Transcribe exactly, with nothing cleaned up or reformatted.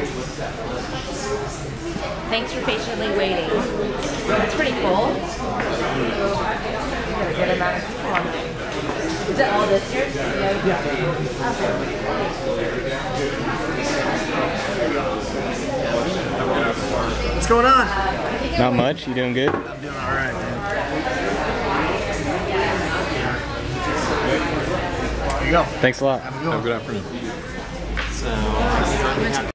Thanks for patiently waiting. That's pretty cool. You got a good amount of people on there. Is it all this year? Yeah. What's going on? Not much. You doing good? I'm doing all right, man. There you go. Thanks a lot. Have a good, Have a good afternoon. So,